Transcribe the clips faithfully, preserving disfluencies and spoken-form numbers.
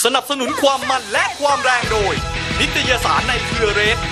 สนับสนุนความมันและความแรงโดยนิตยสารในเครือเรส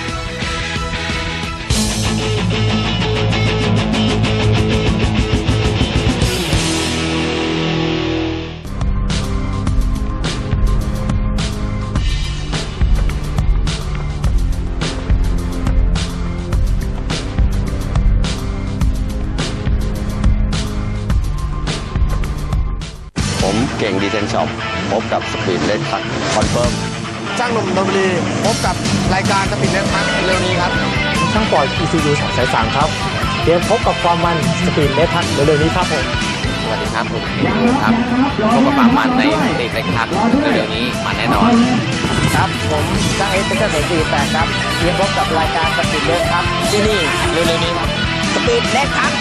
ผมเก่งดีเซนช็อปพบกับสปีดเลนทักคอนเฟิร์มช่างหนุ่มนนทบุรีพบกับรายการสปีดเลนทักเร็วนี้ครับช่างปล่อย อี ซี ยู สายสามครับเตรียมพบกับความมันสปีดเลนทักเร็วนี้ครับผมสวัสดีครับผมครับพบกับความมันในสปีดเลนทักเร็วนี้มาแน่นอนครับผมช่างเอสเป็นเจ้าของสี่แปดครับเตรียมพบกับรายการสปีดเลนทักที่นี่เร็วนี้ครับสปีดเลนทัก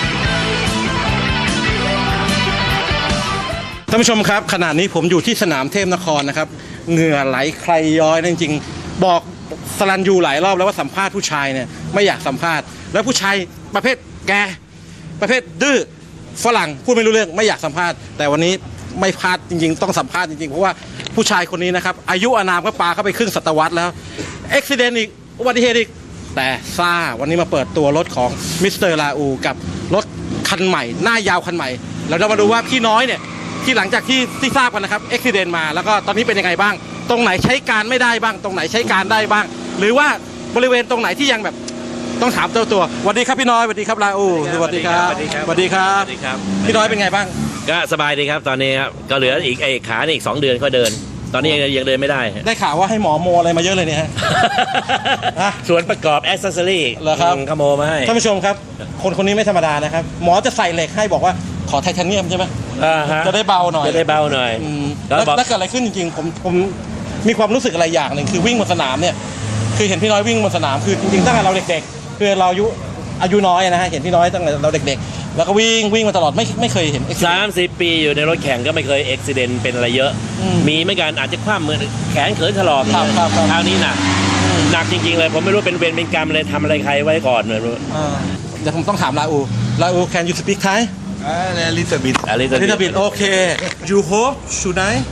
ท่านผู้ชมครับขณะนี้ผมอยู่ที่สนามเทพนครนะครับเหงื่อไหลใครย้อยจริงๆบอกสลันยูหลายรอบแล้วว่าสัมภาษณ์ผู้ชายเนี่ยไม่อยากสัมภาษณ์แล้วผู้ชายประเภทแกประเภทดื้อฝรั่งพูดไม่รู้เรื่องไม่อยากสัมภาษณ์แต่วันนี้ไม่พลาดจริงๆต้องสัมภาษณ์จริงๆเพราะว่าผู้ชายคนนี้นะครับอายุอานามก็ปาเข้าไปครึ่งศตวรรษแล้วอุบิเหตุอีกอุบัติเหตุอีกแต่ซ่าวันนี้มาเปิดตัวรถของมิสเตอร์ลาอูกับรถคันใหม่หน้ายาวคันใหม่แล้วเรามาดูว่าพี่น้อยเนี่ยที่หลังจากที่ที่ทราบกันนะครับอุบิเหตุมาแล้วก็ตอนนี้เป็นยังไงบ้างตรงไหนใช้การไม่ได้บ้างตรงไหนใช้การได้บ้างหรือว่าบริเวณตรงไหนที่ยังแบบต้องถามตัวตัวสวัสดีครับพี่น้อยสวัสดีครับลาอูสวัสดีครับสวัสดีครับสวัสดีครับพี่น้อยเป็นไงบ้างก็สบายดีครับตอนนี้ครับก็เหลืออีกไอ้ขาอีกสองเดือนก็เดินตอนนี้ยังยังเดินไม่ได้ได้ข่าวว่าให้หมอโมอะไรมาเยอะเลยเนี่ยฮะส่วนประกอบแอคเซสซอรี่เหรอครับขโมยมาให้ท่านผู้ชมครับคนคนนี้ไม่ธรรมดานะครับหมอจะใส่เหล็กให้บอกว่าขอไทเทเนียมใช่ไหมจะได้เบาหน่อยจะได้เบาหน่อยแล้วถ้าเกิดอะไรขึ้นจริงๆผมผมมีความรู้สึกอะไรอย่างหนึ่งคือวิ่งบนสนามเนี่ยคือเห็นพี่น้อยวิ่งบนสนามคือจริงๆตั้งแต่เราเด็กๆคือเราอายุอายุน้อยนะฮะเห็นพี่น้อยตั้งแต่เราเด็กๆแล้วก็วิ่งวิ่งมาตลอดไม่ไม่เคยเห็นสามสิบปีอยู่ในรถแข่งก็ไม่เคยอุบิเหตุเป็นอะไรเยอะมีไม่การอาจจะคว่ำมือแขนเขินถลอกคราวนี้หนักหนักจริงๆเลยผมไม่รู้เป็นเวรเป็นกรรมเลยทำอะไรใครไว้ก่อนเลยเดี๋ยวผมต้องถามลาอูลาอู can you speak Thai a little bit a little bit okay you hope tonight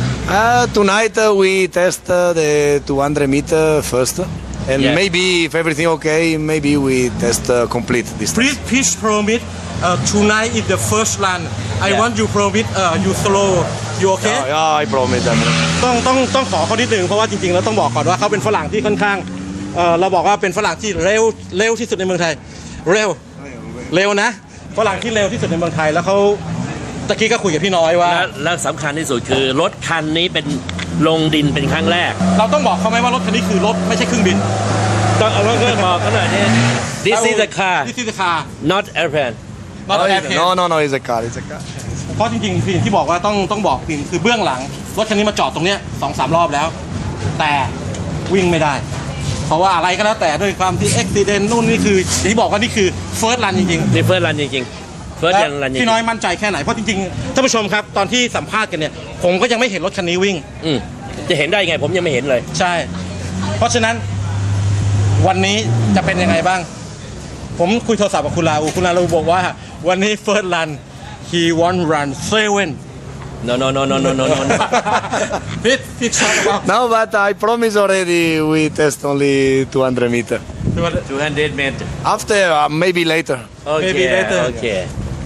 uh, tonight uh, we test uh, the two hundred meter first and yes. maybe if everything okay maybe we test uh, complete this please please promise uh, tonight is the first run I yeah. want you promise uh, you slow you okay yeah, yeah I promise that ต้องต้องต้องขอเขานิดนึงเพราะว่าจริงๆแล้วต้องบอกก่อนว่าเขาเป็นฝรั่งที่ค่อนข้างเออเราบอกว่าเป็นฝรั่งที่เร็วเร็วที่สุดในเมืองไทยเร็วเร็วนะฝรั่งที่เร็วที่สุดในเมืองไทยแล้วเขาตะกี้ก็คุยกับพี่น้อยว่าและสำคัญที่สุดคือรถคันนี้เป็นลงดินเป็นครั้งแรกเราต้องบอกเขาไหมว่ารถคันนี้คือรถไม่ใช่เครื่องบินต้องเอาเรื่องบอกเขาหน่อยนี่ This is a car This is a car not airplane not airplane no no no it's a car it's a car เพราะจริงๆพี่ที่บอกว่าต้องต้องบอกพี่คือเบื้องหลังรถคันนี้มาจอดตรงเนี้ยสองสามรอบแล้วแต่วิ่งไม่ได้เพราะว่าอะไรก็แล้วแต่ด้วยความที่อุบิเหตุนู่นนี่คือที่บอกว่านี่คือ first run จริงๆนี่ first run จริงๆ first run จริงๆพี่น้อยมั่นใจแค่ไหนเพราะจริงๆท่านผู้ชมครับตอนที่สัมภาษณ์กันเนี่ยผมก็ยังไม่เห็นรถคันนี้วิ่งอืมจะเห็นได้ไงผมยังไม่เห็นเลยใช่เพราะฉะนั้นวันนี้จะเป็นยังไงบ้างผมคุยโทรศัพท์กับคุณลาอูคุณลาอูบอกว่าวันนี้ first run he want run seven no no no no no no no Please, please talk about. No, but I promise already we test only two hundred meter. two hundred meter. After, uh, maybe later. Okay. Maybe later. Okay.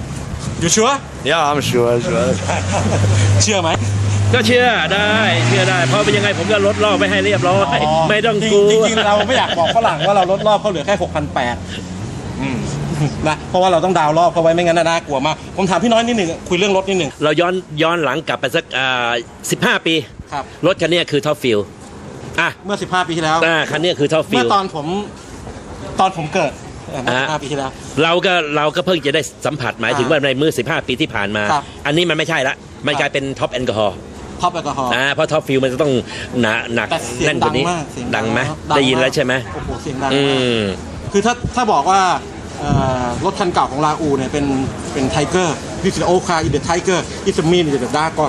You sure? Yeah, I'm sure. sure. เชื่อไหมก็เชื่อได้เชื่อได้เพราะเป็นยังไงผมก็ลดรอบไปให้เรียบร้อยไม่ต้องกลัวจริงๆเราไม่อยากบอกฝรั่งว่าเราลดรอบเขาเหลือแค่ หกพันแปดร้อย อืมนะเพราะว่าเราต้องดาวรอบเขาไว้ไม่งั้นน่ากลัวมากผมถามพี่น้อยนิดหนึ่งคุยเรื่องรถนิดหนึ่งเราย้อนย้อนหลังกลับไปสักอ่าสิบห้าปีครับรถคันนี้คือท็อปฟิลอ่ะเมื่อสิบห้าปีที่แล้วอ่าคันนี้คือท็อปฟิลเมื่อตอนผมตอนผมเกิดสิบห้าปีที่แล้วเราก็เราก็เพิ่งจะได้สัมผัสหมายถึงว่าในเมื่อสิบห้าปีที่ผ่านมาอันนี้มันไม่ใช่ละมันกลายเป็นท็อปแอลกอฮอล์ท็อปแอลกอฮอล์อ่าเพราะท็อปฟิลมันจะต้องหนาหนักแน่นกว่านี้ดังไหมได้ยินแล้วใช่ไหมโอ้โหเสียงดังมากคือถ้าถ้าบอกว่ารถคันเก่าของลาอูเนี่ยเป็นเป็นไทเกอร์ This is old car is the tiger It's a mean is the dragon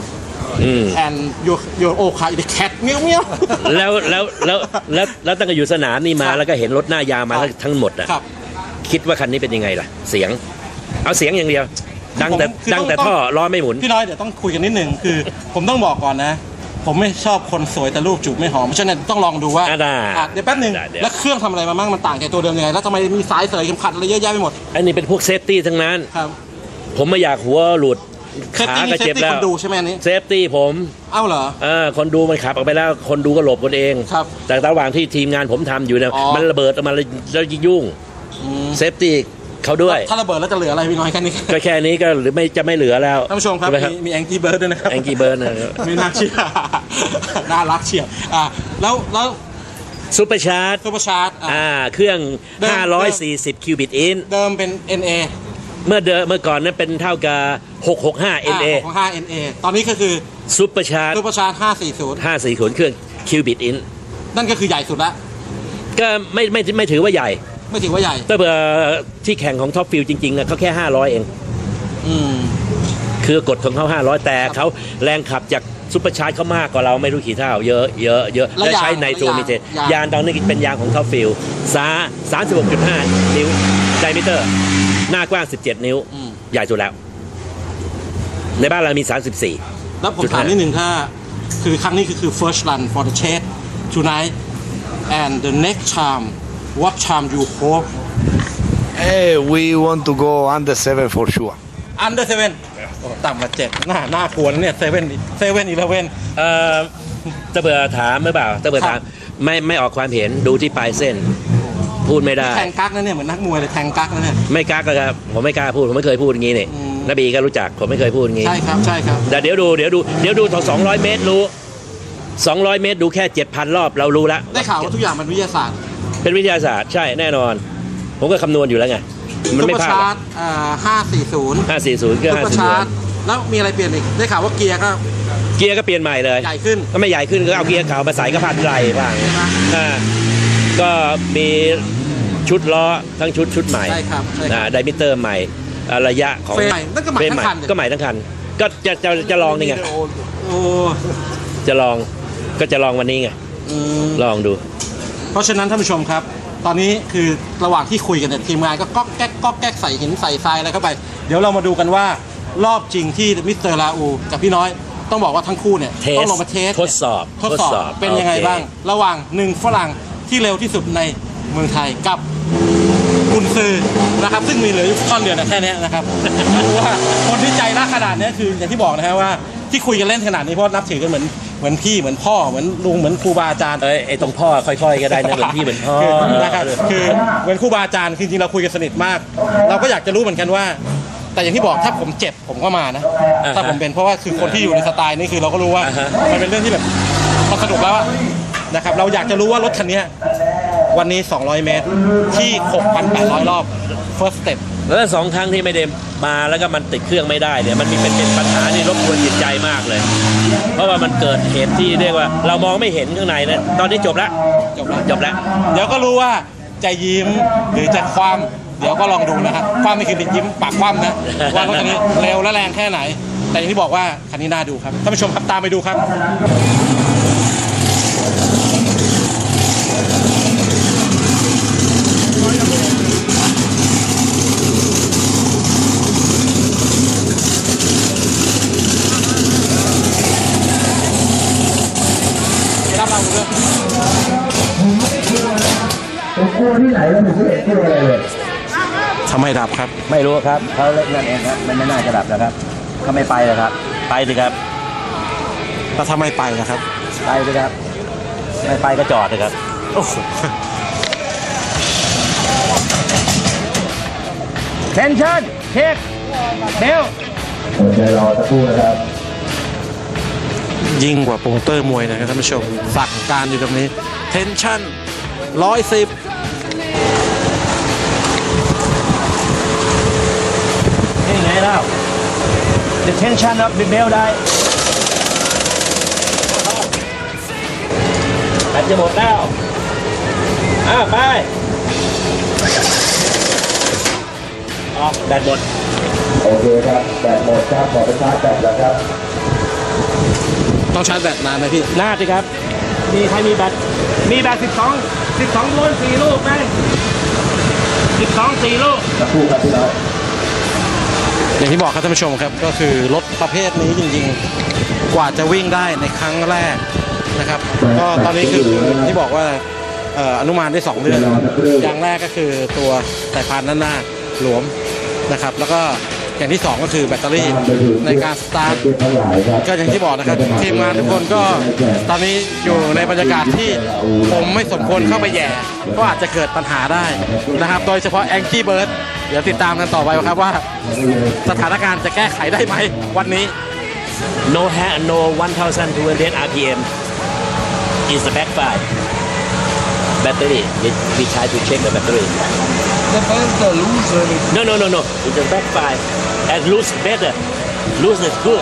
and your your old car is the cat เงี้ยวเงี้ยวแล้วแล้วแล้วแล้วแล้วตั้งแต่อยู่สนามนี่มาแล้วก็เห็นรถหน้ายาวมาทั้งหมดอ่ะคิดว่าคันนี้เป็นยังไงล่ะเสียงเอาเสียงอย่างเดียวดังแต่ดังแต่ท่อล้อไม่หมุนพี่น้อยเดี๋ยวต้องคุยกันนิดนึงคือผมต้องบอกก่อนนะผมไม่ชอบคนสวยแต่รูปจูบไม่หอมเพราะฉะนั้นต้องลองดูว่าอ่ะได้อ่ะเดี๋ยวแป๊บหนึงได้เดี๋ยวแล้วเครื่องทำอะไรมาบ้างมันต่างจากตัวเดิมยังไงแล้วทำไมมีสายเสยเข็มขัดอะไรเยอะแยะไปหมดอันนี้เป็นพวกเซฟตี้ทั้งนั้นครับผมไม่อยากหัวหลุดเซฟขาตี้ก็นี่เซฟเจ็บตี้แล้คว นดูใช่ไหมอันนี้เซฟตี้ผมเอ้าเหรอเออคนดูมันขับออกไปแล้วคนดูก็หลบกันเองครับแต่ระหว่างที่ทีมงานผมทำอยู่เนี่ยอ๋อมันระเบิดออกมาแล้วยุ่งอืมเซฟตี้เขาด้วยถ้าระเบิดแล้วจะเหลืออะไรพี่น้อยแค่นี้ก็แค่นี้ก็หรือไม่จะไม่เหลือแล้วท่านผู้ชมครับใช่ไหมีมีแองกี้เบิร์ดด้วยนะครับแองกี้เบิร์ดนะไม่น่าเชื่อ น่ารักเชียวอ่ะแล้วแล้วซูเปอร์ชาร์จซูเปอร์ชาร์จอ่ะอ่าเครื่องเดิมห้าร้อยสี่สิบคิวบิตอินเดิมเป็น เอ็น เอเมื่อเดิมเมื่อก่อนนั้นเป็นเท่ากับหกหกห้า เอ็น เอของ ห้า เอ็น เอ ตอนนี้ก็คือซูเปอร์ชาร์จซูเปอร์ชาร์จห้าสี่ศูนย์ห้าสี่ศูนย์เครื่องคิวบิตอินนั่นก็คือใหญ่สุดละก็ไม่ไม่ไม่ถือว่าใหญ่ไม่ถือว่าใหญ่ถ้าเบอร์ที่แข่งของท็อปฟิลจริงๆนะเขาแค่ห้าร้อยเองอืมคือกฎของเขาห้าร้อยแต่เขาแรงขับจากซุปเปอร์ชาร์จเขามากกว่าเราไม่รู้กี่เท่าเยอะเยอะเยอะแล้วและใช้ยางไนโตรแล้วยางมิเทนยางยางตอนนี้เป็นยางของท็อปฟิลซาสามสิบหกจุดห้านิ้วไดมิเตอร์ หน้ากว้างสิบเจ็ดนิ้วอืมใหญ่สุดแล้ว ในบ้านเรามีสามสิบสี่แล้วผมจุดถามห้านิดหนึ่งถ้าคือครั้งนี้คือคือ first run for the chase tonight and the next time what time you hope Hey, we want to go under seven for sure. under seven โอ้ต่ำกว่าเจ็ดน่าน่ากลัวนะเนี่ย seven seven eleven เอ่อตะเบื่อถามหรือเปล่าตะเบื่อถามไม่ไม่ออกความเห็นดูที่ปลายเส้น พูดไม่ได้แทงกักนะเนี่ยเหมือนนักมวยเลยแทงกักนะเนี่ยไม่กล้าก็ครับผมไม่กล้าพูดผมไม่เคยพูดอย่างนี้นี่อืมนบีก็รู้จักผมไม่เคยพูดอย่างนี้ใช่ครับใช่ครับแต่เดี๋ยวดูเดี๋ยวดูเดี๋ยวดูต่อสองร้อยเมตรรู้สองร้อยเมตรดูแค่เจ็ดพันรอบเรารู้แล้วได้ข่าวว่าทุกอย่างมันวิทยาศาสตร์เป็นวิทยาศาสตร์ใช่แน่นอน ผมก็คำนวณอยู่แล้วไงมันซุปไม่เปอพร์ลาชาดร์จอ่าห้าสี่ศูนย์ห้าสี่ศูนย์เครื่องซุปห้าเปอร์สี่ชาศูร์นจย์แล้วมีอะไรเปลี่ยนอีกได้ข่าวว่าเกียร์ก็เกียร์ก็เปลี่ยนใหม่เลยใหญ่ขึ้นก็ไม่ใหญ่ขึ้นก็เอาเกียร์เก่ามาใส่ก็พันไรบ้างใช่ไหมอ่าก็มีชุดล้อทั้งชุดชุดใหม่ใช่ครับใช่ครับอ่าไดมิเตอร์ใหม่อ่าระยะของเฟรมใหม่นั่นก็ใหม่เฟรทั้งคันดิก็ใหม่ทั้งคัน ก็จะจะจะลองนี่ไงโอ้จะลองก็จะลองวันนี้ไงอืมลองดูเพราะฉะนั้นท่านผู้ชมครับ ตอนนี้คือระหว่างที่คุยกันเนี่ยทีมงานก็ก๊อกแก๊กก๊อกแก๊กใส่หินใส่ทรายอะไรเข้าไป เดี๋ยวเรามาดูกันว่ารอบจริงที่มิสเตอร์ลาอูกับพี่น้อย ต้องบอกว่าทั้งคู่เนี่ยเทสต้องลงมาเทสทดสอบทดสอบเป็นยังไงโอเคบ้าง ระหว่างหนึ่งฝรั่งที่เร็วที่สุดในเมืองไทยกับกุนซือนะครับ ซึ่งมีเหลืออยู่ท่อนเดียวนะแค่เนี้ยนะครับดูว่าคนที่ใจรักขนาดเนี้ยคืออย่างที่บอกนะฮะว่าที่คุยกันเล่นขนาดนี้เพราะนับถือกันเหมือนเหมือนพี่เหมือนพ่อเหมือนลุงเหมือนครูบาอาจารย์เอ้ยไอ้ตรงพ่อค่อยๆก็ได้นะเหมือนพี่เหมือนพ่อคือนะครับคือเหมือนครูบาอาจารย์คือจริงๆเราคุยกันสนิทมาก เราก็อยากจะรู้เหมือนกันว่า แต่อย่างที่บอกถ้าผมเจ็บผมก็มานะอ่าฮะถ้าผมเป็นเพราะว่าคือคนที่อยู่ในสไตล์นี้คือเราก็รู้ว่าอ่าฮะมันเป็นเรื่องที่แบบมันสนุกแล้วอะนะครับเราอยากจะรู้ว่ารถคันนี้วันนี้สองร้อยเมตรที่ หกพันแปดร้อย รอบ first step แล้วสองครั้งที่ไม่ได้มาแล้วก็มันติดเครื่องไม่ได้เนี่ยมันมีเป็นเป็นปัญหาที่รบกวนจิตใจมากเลย เพราะว่ามันเกิดเหตุที่เรียกว่า เรามองไม่เห็นข้างในนะตอนนี้จบแล้วจบแล้วจบแล้วเดี๋ยวก็รู้ว่าจะยิ้มหรือจะคว่ำเดี๋ยวก็ลองดูนะครับคว่ำนี่คือยิ้มปากคว่ำนะว่ารถคันนี้เร็วและแรงแค่ไหน แต่อย่างที่บอกว่าคันนี้น่าดูครับท่านผู้ชมครับตามไปดูครับ รับเราด้วย ทำไมดับครับไม่รู้ครับเขาเล่นนั่นเองครับมันไม่น่าจะดับนะครับเขาไม่ไปเลยครับ ไปสิครับแล้วทำไมไปนะครับไปสิครับไม่ไปก็จอดเลยครับโอ้โหเทนชั่นเช็คเบลยิ่งกว่าโปรโมเตอร์มวยนะครับท่านผู้ชมสั่งการอยู่ตรงนี้ เทนชั่นร้อยสิบนี่ไงแล้ว The tension up the bell ได้แบตจะหมดแล้วอ้าวไปออกแบตหมดโอเคครับแบตหมดครับขอไปชาร์จแบตแล้วครับต้องชาร์จแบตนานไหมพี่น่าสิครับ มีใครมีแบต มีแบตสิบสอง สิบสองโวลต์สี่ลูกไหมสิบสองสี่ลูกสักครู่ครับพี่น้องอย่างที่บอกครับท่านผู้ชมครับก็คือรถประเภทนี้จริงๆกว่าจะวิ่งได้ในครั้งแรกนะครับก็ตอนนี้คือที่บอกว่าเอ่ออนุมานได้สองเรื่องอย่างแรกก็คือตัวสายพานด้านหน้าหลวมนะครับแล้วก็อย่างที่สองก็คือแบตเตอรี่ในการสตาร์ทก็อย่างที่บอกนะครับทีมงานทุกคนก็ตอนนี้อยู่ในบรรยากาศที่ผมไม่สมควรเข้าไปแย่ก็อาจจะเกิดปัญหาได้นะครับโดยเฉพาะแองกี้เบิร์ดเดี๋ยวติดตามกันต่อไปครับว่าสถานการณ์จะแก้ไขได้ไหมวันนี้ no ha- no one thousand two hundred อาร์ พี เอ็ม is the backfire battery we, we try to check the battery no no no no it's a backfire and loose better loose is good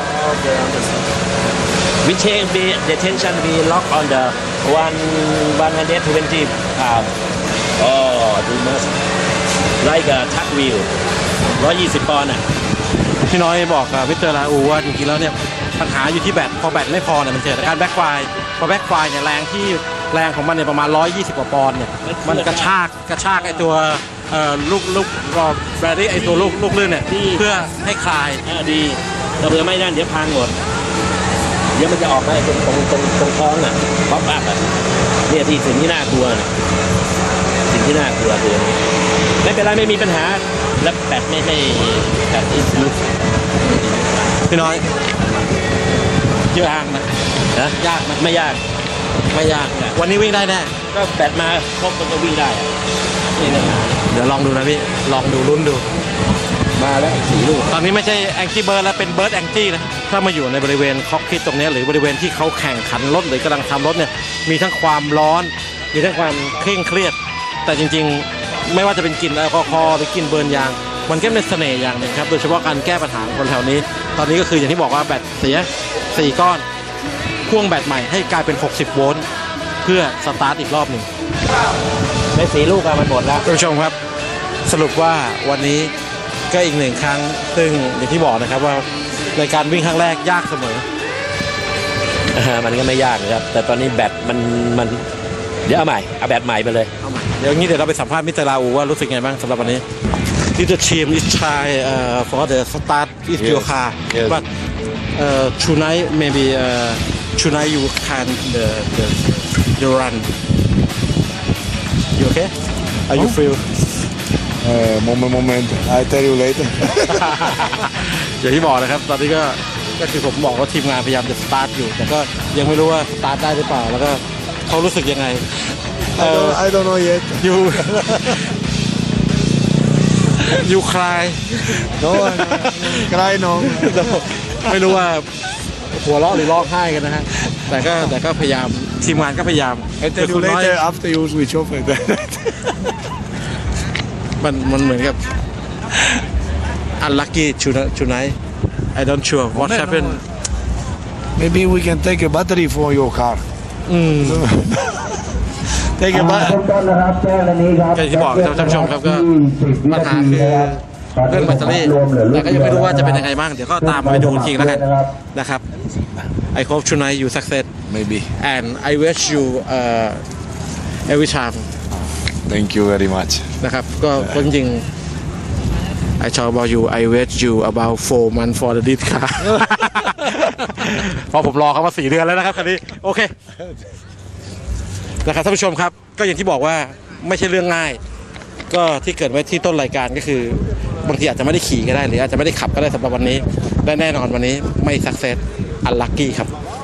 we change the, the tension we lock on the one one hundred twenty pound oh too much like a tuck wheel ร้อยยี่สิบปอนด์อ่ะพี่น้อยบอกกับมิสเตอร์ลาอูว่าจริงๆแล้วเนี่ยปัญหาอยู่ที่แบตพอแบตไม่พอเนี่ยมันเกิดการแบ็คไฟร์พอแบ็คไฟร์เนี่ยแรงที่แรงของมันเนี่ยประมาณหนึ่งร้อยยี่สิบกว่าปอนด์เนี่ยมันกระชากกระชากไอตัวเอ่อลูกลูกรอแบตที่ไอตัวลูกลูกลื่นเนี่ยเพื่อให้คลายดีเราเผื่อไม่นั่นเดี๋ยวพังหมดเดี๋ยวมันจะออกมาตรงตรงตรงตรงท้องน่ะป๊อปอัพอ่ะเนี่ยที่สิ่งที่น่ากลัวสิ่งที่น่ากลัวคือไม่เป็นไรไม่มีปัญหาแล้วแบตไม่ใช่แบตอินลุกพี่น้อยยากนะนะยากนะไม่ยากไม่ยากวันนี้วิ่งได้แน่ก็แบตมาครบมันก็วิ่งได้นี่นะเดี๋ยวลองดูนะพี่ลองดูลุ้นดูมาแล้วสี่ลูกตอนนี้ไม่ใช่แองกี้เบิร์ดแล้วเป็นเบิร์ดแองจี้นะถ้ามาอยู่ในบริเวณคอกพิทตรงนี้หรือบริเวณที่เขาแข่งขันรถหรือกำลังทำรถเนี่ยมีทั้งความร้อนมีทั้งความเคร่งเครียดแต่จริงๆไม่ว่าจะเป็นกลิ่นแอลกอฮอล์หรือกลิ่นเบิร์นยางมันก็เป็นเสน่ห์อย่างหนึ่งครับโดยเฉพาะการแก้ปัญหาของคนแถวนี้ตอนนี้ก็คืออย่างที่บอกว่าแบตเสียสี่ก้อนพ่วงแบตใหม่ให้กลายเป็นหกสิบโวลต์เพื่อสตาร์ทอีกรอบหนึ่งได้สี่ลูกมันหมดแล้วท่านผู้ชมครับสรุปว่าวันนี้ก็อีกหนึ่งครั้งซึ่งอย่างที่บอกนะครับว่าในการวิ่งครั้งแรกยากเสมอมันก็ไม่ยากนะครับแต่ตอนนี้แบตมันมันเดี๋ยวเอาใหม่เอาแบตใหม่ไปเลยเอาใหม่เดี๋ยวงี้เดี๋ยวเราไปสัมภาษณ์มิสเตอร์ลาอูว่ารู้สึกไงบ้างสำหรับวันนี้ที่จะทีมอิสชายเอ่อ for the start is your car but uh, tonight maybe uh, tonight you can the the the run you okay how you feel uh, moment moment I tell you later อย่างที่บอกนะครับตอนนี้ก็ก็คือผมบอกว่าทีมงานพยายามจะสตาร์ทอยู่แต่ก็ยังไม่รู้ว่าสตาร์ทได้หรือเปล่าแล้วก็เขารู้สึกยังไง I don't, I don't know yet you you cry no cry no ไม่รู้ว่าหัวเราะหรือร้องไห้กันนะฮะแต่ก็แต่ก็พยายามทีมงานก็พยายาม I tell you later after you switch off like that มันมันเหมือนกับ unlucky tonight I don't sure what happened maybe we can take a battery for your car อืม take a battery ก็ที่บอกท่านผู้ชมครับก็ปัญหาคือเรื่องแบตเตอรี่แต่ก็ยังไม่รู้ว่าจะเป็นยังไงบ้างเดี๋ยวก็ตามมาไปดูจริงแล้วกันนะครับ I hope tonight you success maybe and I wish you uh, every time thank you very much นะครับก็จริงI talk about you I wait you about four months for the lead car พอผมรอเขามาสี่เดือนแล้วนะครับคันนี้โอเคนะครับท่านผู้ชมครับก็อย่างที่บอกว่าไม่ใช่เรื่องง่ายก็ที่เกิดไว้ที่ต้นรายการก็คือบางทีอาจจะไม่ได้ขี่ก็ได้หรืออาจจะไม่ได้ขับก็ได้สำหรับวันนี้และแน่นอนวันนี้ไม่สักเซสอันลัคกี้ครับ